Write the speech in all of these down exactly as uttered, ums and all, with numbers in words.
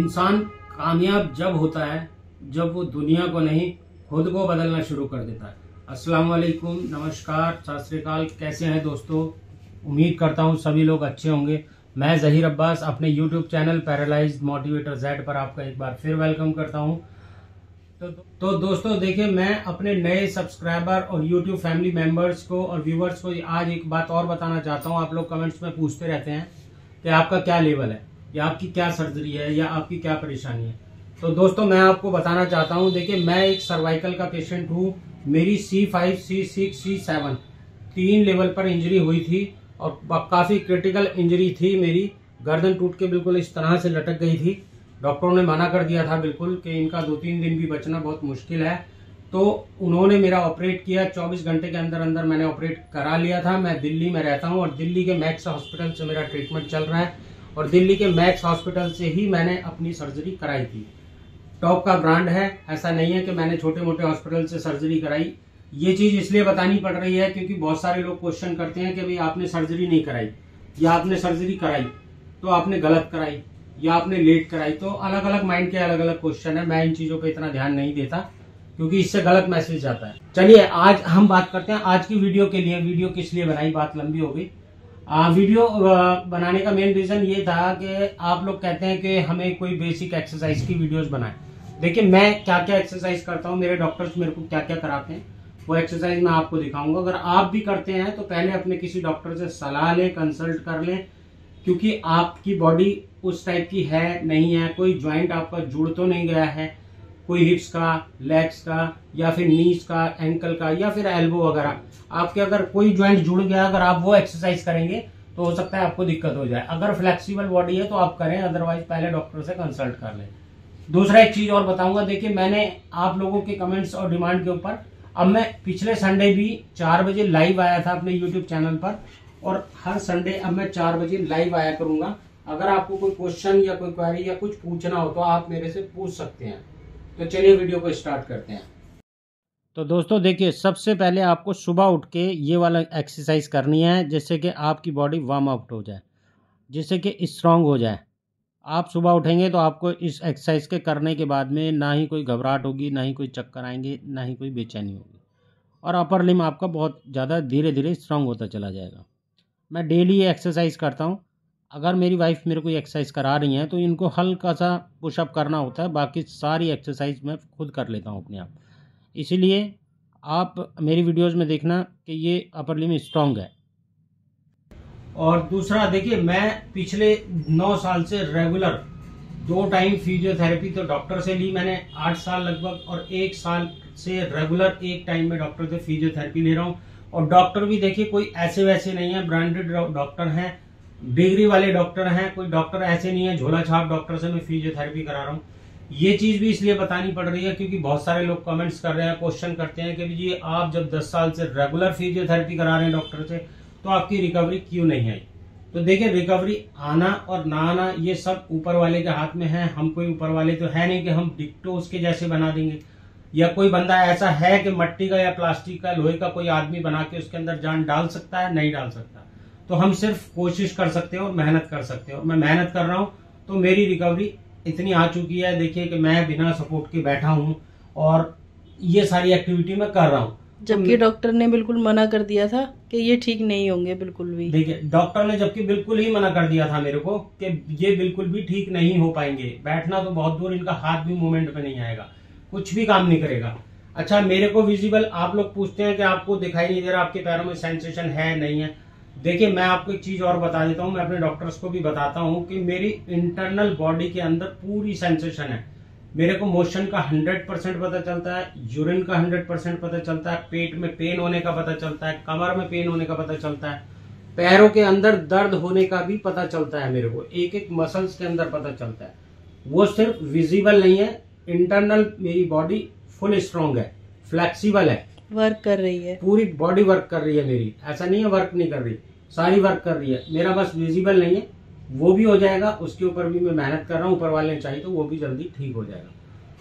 इंसान कामयाब जब होता है जब वो दुनिया को नहीं खुद को बदलना शुरू कर देता है। अस्सलाम वालेकुम, नमस्कार, सत श्री अकाल। कैसे हैं दोस्तों? उम्मीद करता हूँ सभी लोग अच्छे होंगे। मैं जहीर अब्बास अपने YouTube channel paralysed motivator Z पर आपका एक बार फिर वेलकम करता हूँ। तो, तो दोस्तों देखिए, मैं अपने नए सब्सक्राइबर और यूट्यूब फैमिली मेंबर्स को और व्यूवर्स को आज एक बात और बताना चाहता हूँ। आप लोग कमेंट्स में पूछते रहते हैं कि आपका क्या लेवल है, या आपकी क्या सर्जरी है, या आपकी क्या परेशानी है। तो दोस्तों मैं आपको बताना चाहता हूँ, देखिए मैं एक सर्वाइकल का पेशेंट हूँ। मेरी C five C six C seven तीन लेवल पर इंजरी हुई थी और काफी क्रिटिकल इंजरी थी। मेरी गर्दन टूट के बिल्कुल इस तरह से लटक गई थी। डॉक्टरों ने मना कर दिया था बिल्कुल कि इनका दो तीन दिन भी बचना बहुत मुश्किल है। तो उन्होंने मेरा ऑपरेट किया, चौबीस घंटे के अंदर अंदर मैंने ऑपरेट करा लिया था। मैं दिल्ली में रहता हूँ और दिल्ली के मैक्स हॉस्पिटल से मेरा ट्रीटमेंट चल रहा है और दिल्ली के मैक्स हॉस्पिटल से ही मैंने अपनी सर्जरी कराई थी। टॉप का ब्रांड है, ऐसा नहीं है कि मैंने छोटे मोटे हॉस्पिटल से सर्जरी कराई। ये चीज इसलिए बतानी पड़ रही है क्योंकि बहुत सारे लोग क्वेश्चन करते हैं कि भाई आपने सर्जरी नहीं कराई, या आपने सर्जरी कराई तो आपने गलत कराई, या आपने लेट कराई। तो अलग अलग माइंड के अलग अलग क्वेश्चन है। मैं इन चीजों पे इतना ध्यान नहीं देता क्योंकि इससे गलत मैसेज जाता है। चलिए आज हम बात करते हैं आज की वीडियो के लिए। वीडियो किस लिए बनाई, बात लंबी हो गई। आ, वीडियो आ, बनाने का मेन रीजन ये था कि आप लोग कहते हैं कि हमें कोई बेसिक एक्सरसाइज की वीडियोस बनाएं। देखिए मैं क्या क्या एक्सरसाइज करता हूँ, मेरे डॉक्टर्स मेरे को क्या क्या कराते हैं, वो एक्सरसाइज मैं आपको दिखाऊंगा। अगर आप भी करते हैं तो पहले अपने किसी डॉक्टर से सलाह लें, कंसल्ट कर लें, क्योंकि आपकी बॉडी उस टाइप की है नहीं है। कोई ज्वाइंट आपका जुड़ तो नहीं गया है, कोई हिप्स का, लेग्स का, या फिर नीज का, एंकल का, या फिर एल्बो वगैरह। आपके अगर कोई ज्वाइंट जुड़ गया, अगर आप वो एक्सरसाइज करेंगे तो हो सकता है आपको दिक्कत हो जाए। अगर फ्लेक्सिबल बॉडी है तो आप करें, अदरवाइज पहले डॉक्टर से कंसल्ट कर लें। दूसरा एक चीज और बताऊंगा, देखिए मैंने आप लोगों के कमेंट्स और डिमांड के ऊपर अब मैं पिछले संडे भी चार बजे लाइव आया था अपने यूट्यूब चैनल पर, और हर संडे अब मैं चार बजे लाइव आया करूंगा। अगर आपको कोई क्वेश्चन या कोई क्वेरी या कुछ पूछना हो तो आप मेरे से पूछ सकते हैं। तो चलिए वीडियो को स्टार्ट करते हैं। तो दोस्तों देखिए, सबसे पहले आपको सुबह उठ के ये वाला एक्सरसाइज करनी है जिससे कि आपकी बॉडी वार्म अप हो जाए, जिससे कि स्ट्रांग हो जाए। आप सुबह उठेंगे तो आपको इस एक्सरसाइज के करने के बाद में ना ही कोई घबराहट होगी, ना ही कोई चक्कर आएंगे, ना ही कोई बेचैनी होगी, और अपर लिम आपका बहुत ज़्यादा धीरे धीरे स्ट्रांग होता चला जाएगा। मैं डेली ये एक्सरसाइज करता हूँ। अगर मेरी वाइफ मेरे को एक्सरसाइज करा रही हैं तो इनको हल्का सा पुशअप करना होता है, बाकी सारी एक्सरसाइज मैं खुद कर लेता हूँ अपने आप। इसीलिए आप मेरी वीडियोस में देखना कि ये अपर लिम स्ट्रांग है। और दूसरा देखिए, मैं पिछले नौ साल से रेगुलर दो टाइम फिजियोथेरेपी तो डॉक्टर से ली मैंने, आठ साल लगभग, और एक साल से रेगुलर एक टाइम में डॉक्टर से फिजियोथेरेपी ले रहा हूँ। और डॉक्टर भी देखिए कोई ऐसे वैसे नहीं है, ब्रांडेड डॉक्टर हैं, डिग्री वाले डॉक्टर हैं। कोई डॉक्टर ऐसे नहीं है झोला छाप डॉक्टर से मैं फिजियोथेरेपी करा रहा हूँ। ये चीज भी इसलिए बतानी पड़ रही है क्योंकि बहुत सारे लोग कमेंट्स कर रहे हैं, क्वेश्चन करते हैं कि जी आप जब दस साल से रेगुलर फिजियोथेरेपी करा रहे हैं डॉक्टर से तो आपकी रिकवरी क्यों नहीं आई। तो देखिए, रिकवरी आना और ना आना ये सब ऊपर वाले के हाथ में है। हम कोई ऊपर वाले तो है नहीं कि हम डिक्टो उसके जैसे बना देंगे, या कोई बंदा ऐसा है कि मट्टी का या प्लास्टिक का, लोहे का कोई आदमी बना के उसके अंदर जान डाल सकता है, नहीं डाल सकता। तो हम सिर्फ कोशिश कर सकते हैं और मेहनत कर सकते हैं, और मैं मेहनत कर रहा हूँ। तो मेरी रिकवरी इतनी आ चुकी है, देखिए कि मैं बिना सपोर्ट के बैठा हूँ और ये सारी एक्टिविटी मैं कर रहा हूँ। जबकि डॉक्टर ने बिल्कुल मना कर दिया था कि ये ठीक नहीं होंगे बिल्कुल भी। देखिए डॉक्टर ने जबकि बिल्कुल ही मना कर दिया था मेरे को कि ये बिल्कुल भी ठीक नहीं हो पाएंगे, बैठना तो बहुत दूर, इनका हाथ भी मूवमेंट में नहीं आएगा, कुछ भी काम नहीं करेगा। अच्छा, मेरे को विजिबल, आप लोग पूछते हैं कि आपको दिखाई नहीं दे रहा, आपके पैरों में सेंसेशन है नहीं है। देखिए मैं आपको एक चीज और बता देता हूँ, मैं अपने डॉक्टर्स को भी बताता हूँ कि मेरी इंटरनल बॉडी के अंदर पूरी सेंसेशन है। मेरे को मोशन का हंड्रेड परसेंट पता चलता है, यूरिन का हंड्रेड परसेंट पता चलता है, पेट में पेन होने का पता चलता है, कमर में पेन होने का पता चलता है, पैरों के अंदर दर्द होने का भी पता चलता है। मेरे को एक एक मसल्स के अंदर पता चलता है। वो सिर्फ विजिबल नहीं है, इंटरनल मेरी बॉडी फुल स्ट्रांग है, फ्लेक्सिबल है, वर्क कर रही है, पूरी बॉडी वर्क कर रही है मेरी। ऐसा नहीं है वर्क नहीं कर रही, सारी वर्क कर रही है। मेरा बस विजिबल नहीं है, वो भी हो जाएगा, उसके ऊपर भी मैं मेहनत कर रहा हूँ। ऊपर वाले ने चाहिए तो वो भी जल्दी ठीक हो जाएगा।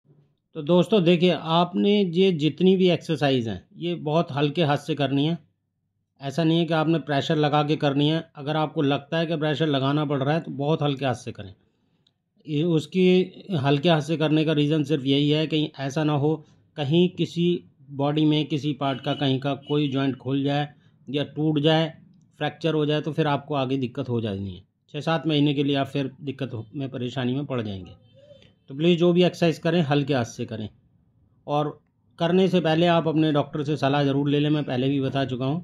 तो दोस्तों देखिए, आपने ये जितनी भी एक्सरसाइज हैं ये बहुत हल्के हाथ से करनी है। ऐसा नहीं है कि आपने प्रेशर लगा के करनी है। अगर आपको लगता है कि प्रेशर लगाना पड़ रहा है तो बहुत हल्के हाथ से करें। ये उसकी हल्के हाथ से करने का रीज़न सिर्फ यही है कहीं ऐसा ना हो कहीं किसी बॉडी में किसी पार्ट का कहीं का कोई जॉइंट खुल जाए या टूट जाए, फ्रैक्चर हो जाए, तो फिर आपको आगे दिक्कत हो जानी है। छः सात महीने के लिए आप फिर दिक्कत में परेशानी में पड़ जाएंगे। तो प्लीज़ जो भी एक्सरसाइज करें हल्के हाथ से करें, और करने से पहले आप अपने डॉक्टर से सलाह ज़रूर ले लें, मैं पहले भी बता चुका हूँ।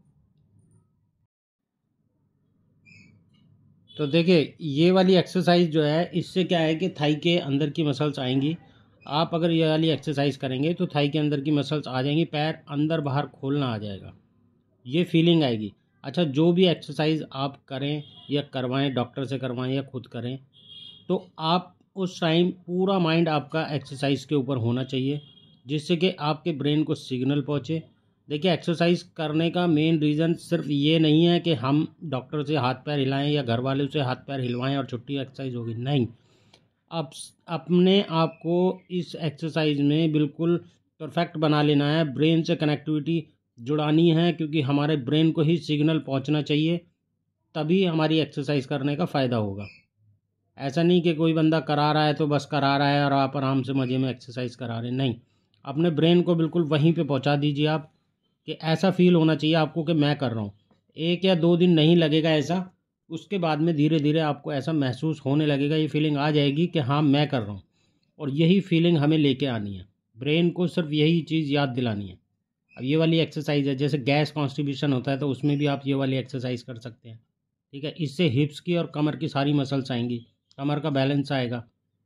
तो देखिए ये वाली एक्सरसाइज जो है इससे क्या है कि थाई के अंदर की मसल्स आएंगी। आप अगर ये वाली एक्सरसाइज करेंगे तो थाई के अंदर की मसल्स आ जाएंगी, पैर अंदर बाहर खोलना आ जाएगा, ये फीलिंग आएगी। अच्छा, जो भी एक्सरसाइज आप करें या करवाएं, डॉक्टर से करवाएं या खुद करें, तो आप उस टाइम पूरा माइंड आपका एक्सरसाइज के ऊपर होना चाहिए, जिससे कि आपके ब्रेन को सिग्नल पहुँचे। देखिए एक्सरसाइज करने का मेन रीज़न सिर्फ ये नहीं है कि हम डॉक्टर से हाथ पैर हिलाएं या घर वालों से हाथ पैर हिलवाएं और छुट्टी एक्सरसाइज होगी, नहीं। आप अपने आप को इस एक्सरसाइज में बिल्कुल परफेक्ट बना लेना है, ब्रेन से कनेक्टिविटी जुड़ानी है, क्योंकि हमारे ब्रेन को ही सिग्नल पहुंचना चाहिए, तभी हमारी एक्सरसाइज करने का फ़ायदा होगा। ऐसा नहीं कि कोई बंदा करा रहा है तो बस करा रहा है और आप आराम से मज़े में एक्सरसाइज करा रहे हैं, नहीं। अपने ब्रेन को बिल्कुल वहीं पे पहुंचा दीजिए आप, कि ऐसा फील होना चाहिए आपको कि मैं कर रहा हूँ। एक या दो दिन नहीं लगेगा ऐसा, उसके बाद में धीरे धीरे आपको ऐसा महसूस होने लगेगा, ये फीलिंग आ जाएगी कि हाँ मैं कर रहा हूँ। और यही फीलिंग हमें लेके आनी है, ब्रेन को सिर्फ यही चीज़ याद दिलानी है। अब ये वाली एक्सरसाइज है, जैसे गैस कॉन्स्टिपेशन होता है तो उसमें भी आप ये वाली एक्सरसाइज कर सकते हैं, ठीक है। इससे हिप्स की और कमर की सारी मसल्स आएंगी, कमर का बैलेंस आएगा।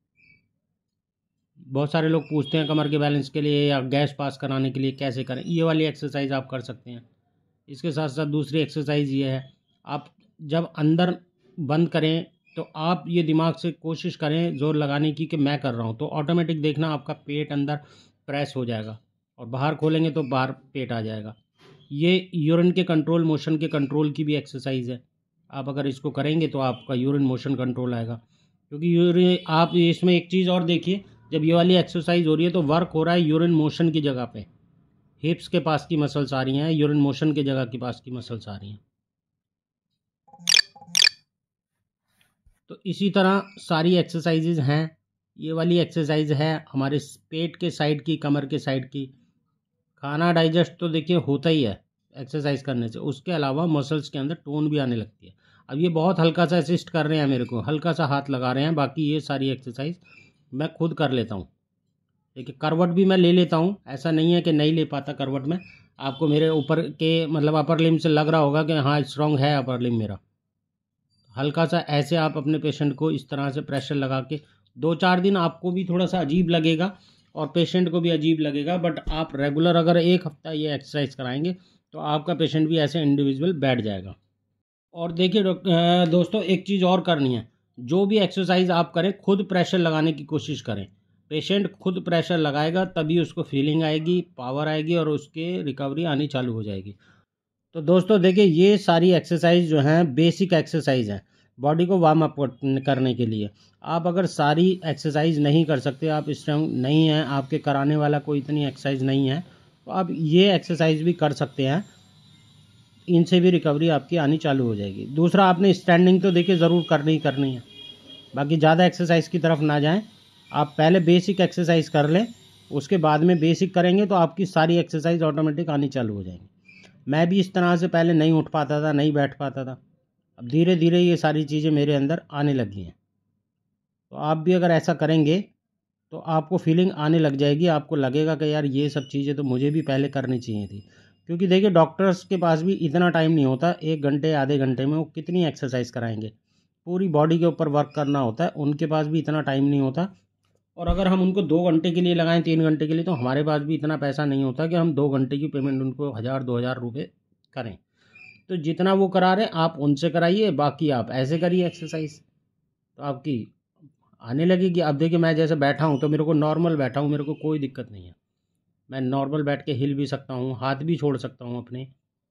बहुत सारे लोग पूछते हैं कमर के बैलेंस के लिए या गैस पास कराने के लिए कैसे करें, ये वाली एक्सरसाइज आप कर सकते हैं। इसके साथ साथ दूसरी एक्सरसाइज ये है, आप जब अंदर बंद करें तो आप ये दिमाग से कोशिश करें जोर लगाने की कि मैं कर रहा हूँ, तो ऑटोमेटिक देखना आपका पेट अंदर प्रेस हो जाएगा, और बाहर खोलेंगे तो बाहर पेट आ जाएगा। ये यूरिन के कंट्रोल, मोशन के कंट्रोल की भी एक्सरसाइज है। आप अगर इसको करेंगे तो आपका यूरिन मोशन कंट्रोल आएगा, क्योंकि यूरिन आप इसमें एक चीज़ और देखिए, जब ये वाली एक्सरसाइज हो रही है तो वर्क हो रहा है यूरिन मोशन की जगह पे, हिप्स के पास की मसल्स आ रही हैं, यूरिन मोशन के जगह के पास की मसल्स आ रही हैं। तो इसी तरह सारी एक्सरसाइजेज हैं। ये वाली एक्सरसाइज है हमारे पेट के साइड की, कमर के साइड की। खाना डाइजेस्ट तो देखिए होता ही है एक्सरसाइज करने से, उसके अलावा मसल्स के अंदर टोन भी आने लगती है। अब ये बहुत हल्का सा असिस्ट कर रहे हैं मेरे को, हल्का सा हाथ लगा रहे हैं, बाकी ये सारी एक्सरसाइज मैं खुद कर लेता हूँ। देखिए करवट भी मैं ले लेता हूँ, ऐसा नहीं है कि नहीं ले पाता करवट में। आपको मेरे ऊपर के मतलब अपर लिम से लग रहा होगा कि हाँ स्ट्रॉन्ग है अपर लिम मेरा। हल्का सा ऐसे आप अपने पेशेंट को इस तरह से प्रेशर लगा के, दो चार दिन आपको भी थोड़ा सा अजीब लगेगा और पेशेंट को भी अजीब लगेगा, बट आप रेगुलर अगर एक हफ्ता ये एक्सरसाइज कराएंगे तो आपका पेशेंट भी ऐसे इंडिविजुअल बैठ जाएगा। और देखिए दोस्तों एक चीज़ और करनी है, जो भी एक्सरसाइज आप करें खुद प्रेशर लगाने की कोशिश करें। पेशेंट खुद प्रेशर लगाएगा तभी उसको फीलिंग आएगी, पावर आएगी और उसके रिकवरी आनी चालू हो जाएगी। तो दोस्तों देखिए ये सारी एक्सरसाइज जो हैं बेसिक एक्सरसाइज हैं बॉडी को वार्म अप करने के लिए। आप अगर सारी एक्सरसाइज नहीं कर सकते, आप स्ट्रांग नहीं हैं, आपके कराने वाला कोई इतनी एक्सरसाइज नहीं है, तो आप ये एक्सरसाइज भी कर सकते हैं, इनसे भी रिकवरी आपकी आनी चालू हो जाएगी। दूसरा, आपने स्टैंडिंग तो देखिए ज़रूर करनी ही करनी है, बाकी ज़्यादा एक्सरसाइज की तरफ ना जाएं। आप पहले बेसिक एक्सरसाइज कर लें, उसके बाद में बेसिक करेंगे तो आपकी सारी एक्सरसाइज ऑटोमेटिक आनी चालू हो जाएंगी। मैं भी इस तरह से पहले नहीं उठ पाता था, नहीं बैठ पाता था, अब धीरे धीरे ये सारी चीज़ें मेरे अंदर आने लगी हैं। तो आप भी अगर ऐसा करेंगे तो आपको फीलिंग आने लग जाएगी, आपको लगेगा कि यार ये सब चीज़ें तो मुझे भी पहले करनी चाहिए थी। क्योंकि देखिए डॉक्टर्स के पास भी इतना टाइम नहीं होता, एक घंटे आधे घंटे में वो कितनी एक्सरसाइज कराएंगे, पूरी बॉडी के ऊपर वर्क करना होता है, उनके पास भी इतना टाइम नहीं होता। और अगर हम उनको दो घंटे के लिए लगाएं, तीन घंटे के लिए, तो हमारे पास भी इतना पैसा नहीं होता कि हम दो घंटे की पेमेंट उनको हज़ार दो हज़ार रुपये करें। तो जितना वो करा रहे हैं आप उनसे कराइए, बाकी आप ऐसे करिए एक्सरसाइज, तो आपकी आने लगेगी। अब देखिए मैं जैसे बैठा हूँ तो मेरे को नॉर्मल बैठा हूँ, मेरे को कोई दिक्कत नहीं है, मैं नॉर्मल बैठ के हिल भी सकता हूँ, हाथ भी छोड़ सकता हूँ अपने।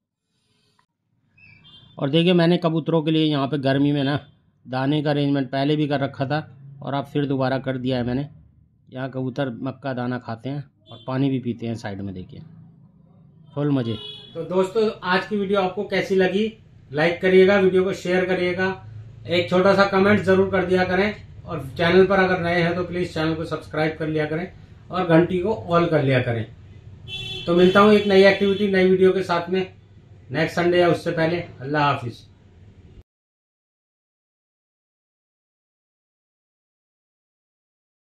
और देखिए मैंने कबूतरों के लिए यहाँ पे गर्मी में ना दाने का अरेंजमेंट पहले भी कर रखा था और अब फिर दोबारा कर दिया है मैंने। यहाँ कबूतर मक्का दाना खाते हैं और पानी भी पीते हैं साइड में, देखिए फुल मज़े। तो दोस्तों आज की वीडियो आपको कैसी लगी, लाइक करिएगा, वीडियो को शेयर करिएगा, एक छोटा सा कमेंट ज़रूर कर दिया करें और चैनल पर अगर नए हैं तो प्लीज चैनल को सब्सक्राइब कर लिया करें और घंटी को ऑल कर लिया करें। तो मिलता हूँ एक नई एक्टिविटी नई वीडियो के साथ में नेक्स्ट संडे या उससे पहले। अल्लाह हाफिज।